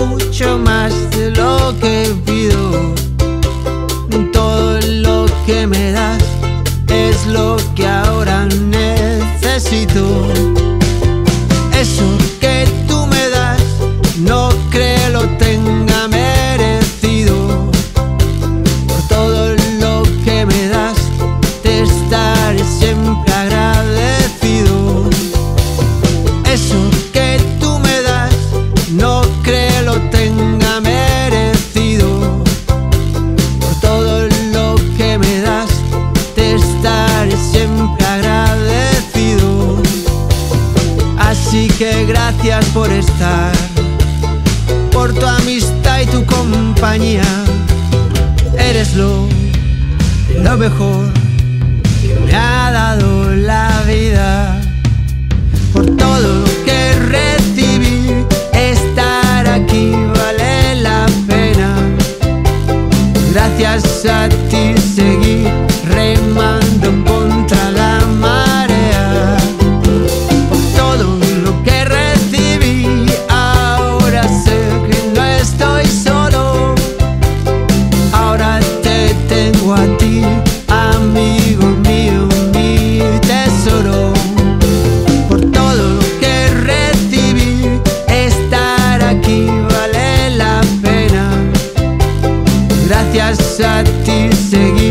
mucho más de lo que pido. Todo lo que me das es lo que ahora necesito. Eso que tú me das no creo lo tenga merecido. Por todo lo que me das te estaré siempre agradecido. Eso que tú me das no creo lo tenga merecido. Por todo lo que me das te estaré siempre agradecido. Así que gracias por estar, por tu amistad y tu compañía. Eres lo mejor que me ha dado la vida. Por todo lo que recibí, estar aquí vale la pena. Gracias a ti seguí remando contra la marea. Por todo lo que recibí, ahora sé que no estoy solo. Ahora te tengo a ti, amigo mío, mi tesoro. Por todo lo que recibí, estar aquí vale la pena. Gracias a ti seguí